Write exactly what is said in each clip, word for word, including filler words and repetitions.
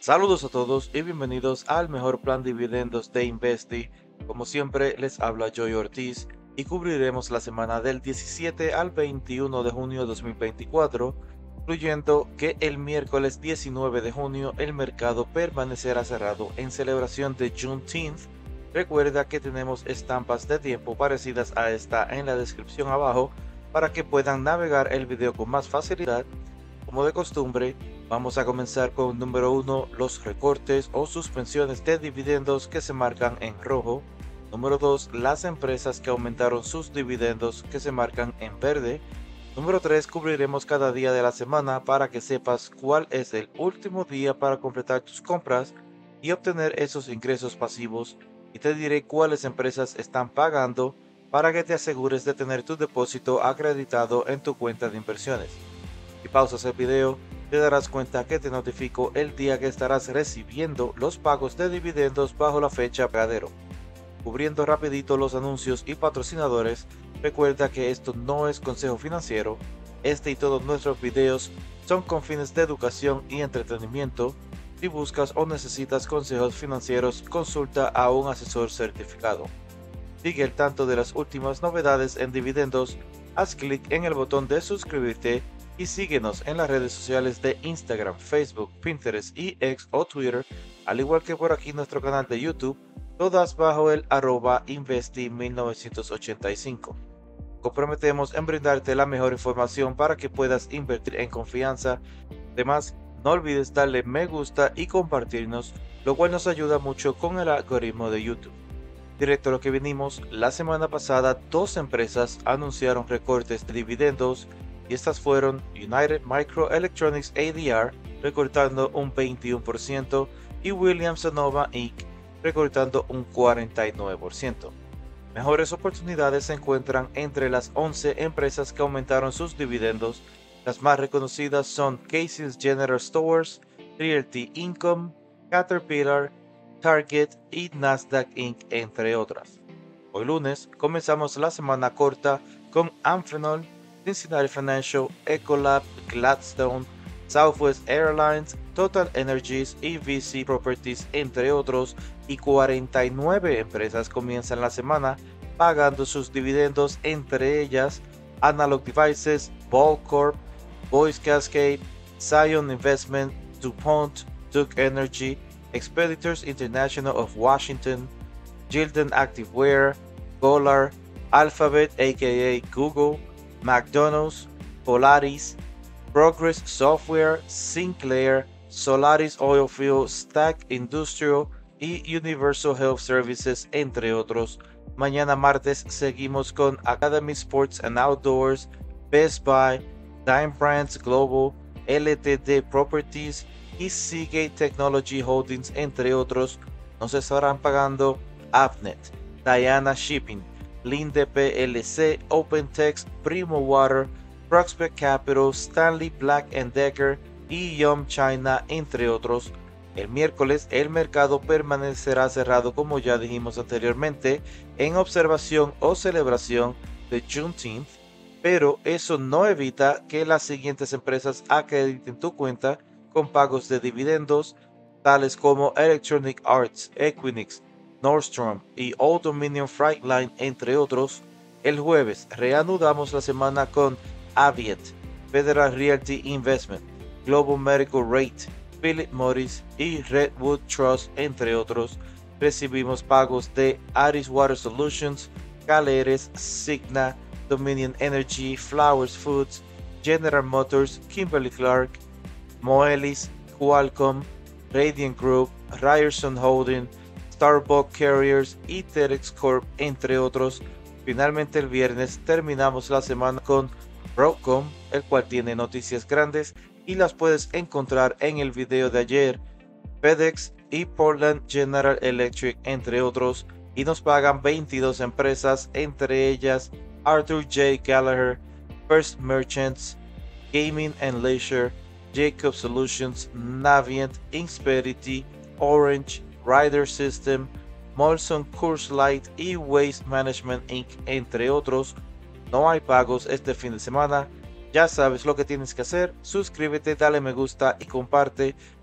Saludos a todos y bienvenidos al mejor plan de dividendos de Investi. Como siempre les habla Joey Ortiz y cubriremos la semana del diecisiete al veintiuno de junio de dos mil veinticuatro, incluyendo que el miércoles diecinueve de junio el mercado permanecerá cerrado en celebración de Juneteenth. Recuerda que tenemos estampas de tiempo parecidas a esta en la descripción abajo para que puedan navegar el video con más facilidad. Como de costumbre, vamos a comenzar con número uno, los recortes o suspensiones de dividendos que se marcan en rojo. Número dos, las empresas que aumentaron sus dividendos que se marcan en verde. Número tres, cubriremos cada día de la semana para que sepas cuál es el último día para completar tus compras y obtener esos ingresos pasivos, y te diré cuáles empresas están pagando para que te asegures de tener tu depósito acreditado en tu cuenta de inversiones. Si pausas el video, te darás cuenta que te notifico el día que estarás recibiendo los pagos de dividendos bajo la fecha pagadero. Cubriendo rapidito los anuncios y patrocinadores, recuerda que esto no es consejo financiero. Este y todos nuestros videos son con fines de educación y entretenimiento. Si buscas o necesitas consejos financieros, consulta a un asesor certificado. Sigue al tanto de las últimas novedades en dividendos, haz clic en el botón de suscribirte y síguenos en las redes sociales de Instagram, Facebook, Pinterest y X o Twitter, al igual que por aquí nuestro canal de YouTube, todas bajo el arroba Investi mil novecientos ochenta y cinco. Comprometemos en brindarte la mejor información para que puedas invertir en confianza. Además, no olvides darle me gusta y compartirnos, lo cual nos ayuda mucho con el algoritmo de YouTube. Directo a lo que venimos, la semana pasada dos empresas anunciaron recortes de dividendos, y estas fueron United Microelectronics A D R recortando un veintiuno por ciento y Williams Sonoma incorporated recortando un cuarenta y nueve por ciento. Mejores oportunidades se encuentran entre las once empresas que aumentaron sus dividendos. Las más reconocidas son Casey's General Stores, Realty Income, Caterpillar, Target y Nasdaq incorporated, entre otras. Hoy lunes comenzamos la semana corta con Amphenol, Cincinnati Financial, Ecolab, Gladstone, Southwest Airlines, Total Energies y V C Properties, entre otros, y cuarenta y nueve empresas comienzan la semana pagando sus dividendos, entre ellas Analog Devices, Ball Corp, Boise Cascade, Zion Investment, DuPont, Duke Energy, Expeditors International of Washington, Gildan Activewear, Golar, Alphabet aka Google, McDonald's, Polaris, Progress Software, Sinclair, Solaris Oilfield, Stack Industrial y Universal Health Services, entre otros. Mañana martes seguimos con Academy Sports and Outdoors, Best Buy, Dime Brands Global, L T D Properties y Seagate Technology Holdings, entre otros. Nos estarán pagando Avnet, Diana Shipping, Linde P L C, OpenText, Primo Water, Prospect Capital, Stanley Black and Decker y Yum China, entre otros. El miércoles el mercado permanecerá cerrado, como ya dijimos anteriormente, en observación o celebración de Juneteenth, pero eso no evita que las siguientes empresas acrediten tu cuenta con pagos de dividendos, tales como Electronic Arts, Equinix, Nordstrom y Old Dominion Freight Line, entre otros. El jueves reanudamos la semana con Avient, Federal Realty Investment, Global Medical Rate, Philip Morris y Redwood Trust, entre otros. Recibimos pagos de Aris Water Solutions, Caleres, Cigna, Dominion Energy, Flowers Foods, General Motors, Kimberly-Clark, Moelis, Qualcomm, Radiant Group, Ryerson Holding, Starbucks Carriers y Terex Corp, entre otros. Finalmente el viernes terminamos la semana con Broadcom, el cual tiene noticias grandes y las puedes encontrar en el video de ayer, FedEx y Portland General Electric, entre otros, y nos pagan veintidós empresas, entre ellas Arthur J. Gallagher, First Merchants, Gaming and Leisure, Jacob Solutions, Navient, Insperity, Orange, Rider System, Molson Coors Light y Waste Management incorporated, entre otros. No hay pagos este fin de semana. Ya sabes lo que tienes que hacer: suscríbete, dale me gusta y comparte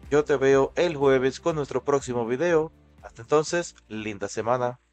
Yo te veo el jueves con nuestro próximo video. Hasta entonces, linda semana.